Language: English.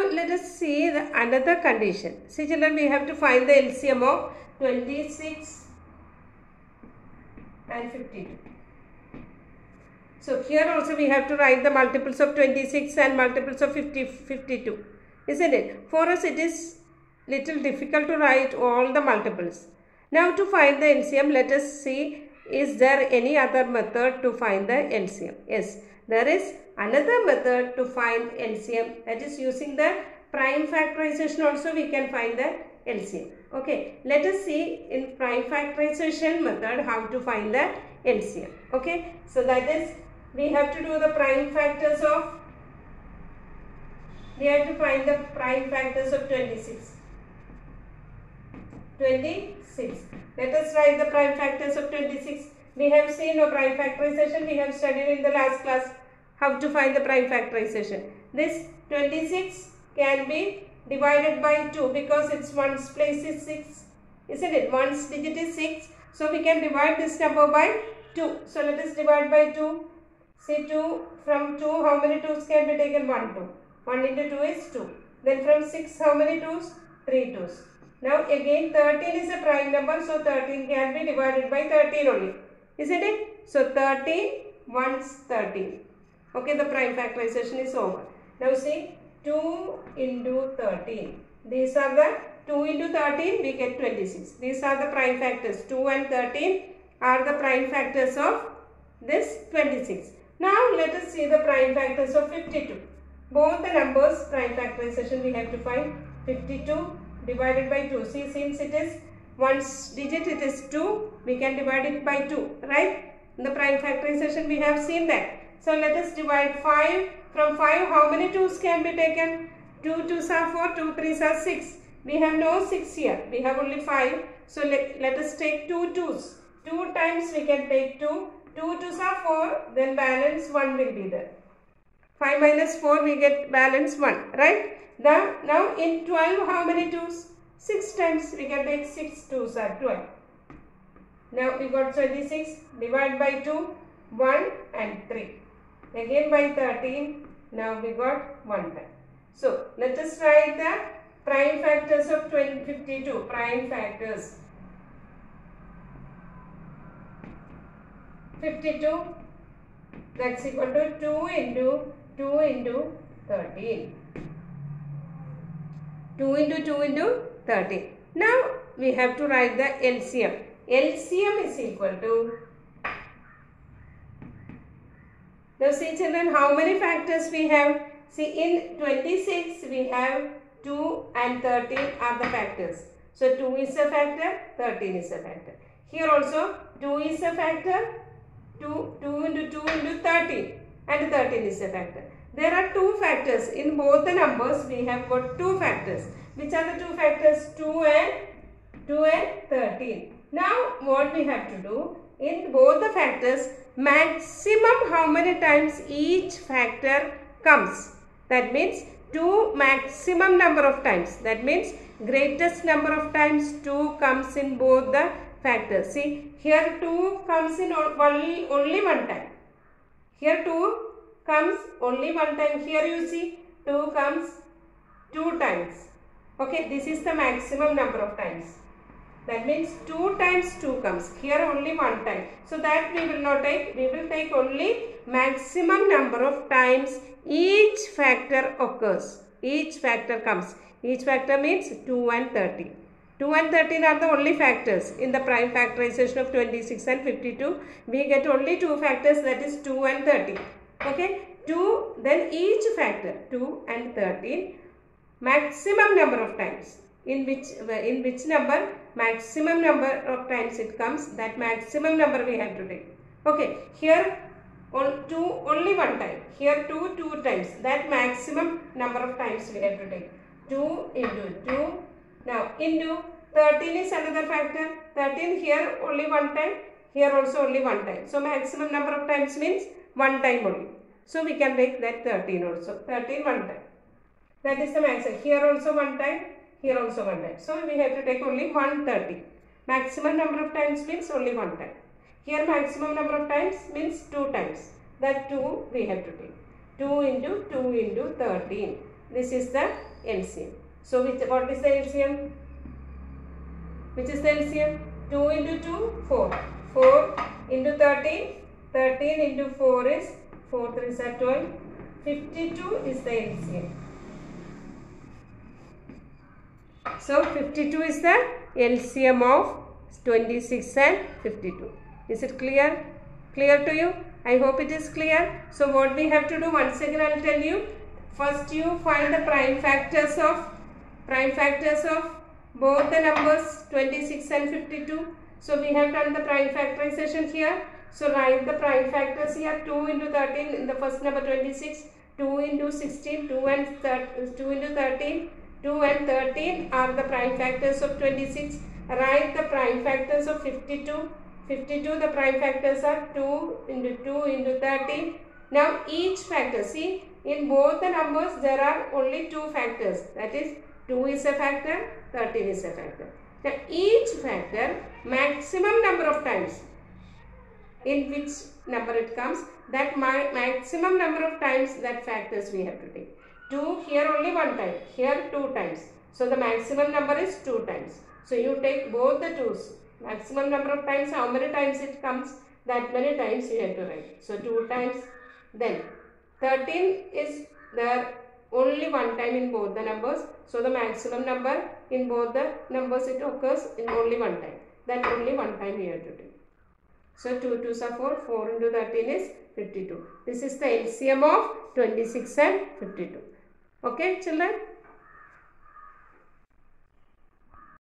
Now let us see the another condition. See children, we have to find the LCM of 26 and 52. So here also we have to write the multiples of 26 and multiples of 52. Isn't it? For us it is little difficult to write all the multiples. Now to find the LCM, let us see, is there any other method to find the LCM? Yes, there is another method to find LCM, that is using the prime factorization also we can find the LCM. Okay, let us see in prime factorization method how to find the LCM. Okay, so that is, we have to do the prime factors of, we have to find the prime factors of 26. Let us write the prime factors of 26. We have seen the prime factorization, we have studied in the last class how to find the prime factorization. This 26 can be divided by 2 because its ones place is 6, isn't it? Ones digit is 6, so we can divide this number by 2. So let us divide by 2. See, 2, from 2 how many 2's can be taken? 1 2. 1 into 2 is 2. Then from 6 how many 2's? 3 2's. Now again 13 is a prime number, so 13 can be divided by 13 only, isn't it? So 13 ones 13. Okay, the prime factorization is over. Now see, 2 into 13. These are the 2 into 13, we get 26. These are the prime factors. 2 and 13 are the prime factors of this 26. Now let us see the prime factors of 52. Both the numbers prime factorization we have to find. 52 divided by 2. See, since it is one's digit, it is 2, we can divide it by 2, right? In the prime factorization we have seen that. So let us divide 5. From 5 how many 2's can be taken? 2 2's are 4, 2 3's are 6. We have no 6 here, we have only 5. So let us take 2 2's. 2 times we can take 2. 2 2's are 4, then balance 1 will be there. 5 minus 4 we get balance 1, right? Now in 12 how many 2's? 6 times we can take 6 2's are 12. Now we got 26, divide by 2, 1 and 3. Again by 13, now we got 1 time. So let us write the prime factors of 52, prime factors. 52, that's equal to 2 into 13. 2 into 2 into 13. Now we have to write the LCM. LCM is equal to, now see children, how many factors we have? See, in 26 we have 2 and 13 are the factors. So 2 is a factor, 13 is a factor. Here also 2 is a factor, 2 into 2 into 13 and 13 is a factor. There are 2 factors. In both the numbers we have got 2 factors. Which are the 2 factors? 2 and 13. Now what we have to do, in both the factors, maximum how many times each factor comes. That means 2 maximum number of times. That means greatest number of times 2 comes in both the factors. See, here 2 comes in only one time. Here 2 comes only one time. Here you see 2 comes 2 times. Okay, this is the maximum number of times. That means 2 times 2 comes. Here only one time. So that we will not take. We will take only maximum number of times each factor occurs. Each factor comes. Each factor means 2 and 13. 2 and 13 are the only factors. In the prime factorization of 26 and 52, we get only 2 factors, that is 2 and 13. Okay, 2, then each factor 2 and 13, maximum number of times. In which number? Maximum number of times it comes, that maximum number we have to take. Okay, here 2 only one time. Here 2 times. That maximum number of times we have to take. 2 into 2. Now into 13 is another factor. 13 here only one time. Here also only one time. So maximum number of times means one time only. So we can take that 13 also. 13 one time. That is the maximum. Here also one time. Here also one time. So we have to take only 130. Maximum number of times means only one time. Here maximum number of times means 2 times. That 2 we have to take. 2 into 2 into 13. This is the LCM. So what is the LCM? Which is the LCM? 2 into 2, 4. 4 into 13. 13 into 4 is 4 3 is 12. 52 is the LCM. So 52 is the LCM of 26 and 52. Is it clear? Clear to you? I hope it is clear. So what we have to do, once again I will tell you. First you find the prime factors of both the numbers 26 and 52. So we have done the prime factorization here. So write the prime factors here. 2 into 13 in the first number 26. 2 into 16. 2 into 13. 2 and 13 are the prime factors of 26. Write the prime factors of 52. 52, the prime factors are 2 into 2 into 13. Now each factor, see, in both the numbers there are only 2 factors. That is, 2 is a factor, 13 is a factor. Now each factor, maximum number of times, in which number it comes, that maximum number of times that factors we have to take. 2 here only 1 time, here 2 times. So the maximum number is 2 times. So you take both the 2's. Maximum number of times, how many times it comes, that many times you have to write. So 2 times. Then 13 is there only 1 time in both the numbers. So the maximum number in both the numbers, it occurs in only 1 time. That only 1 time you have to do. So 2 2's are 4. 4 into 13 is 52. This is the LCM of 26 and 52. Okay children?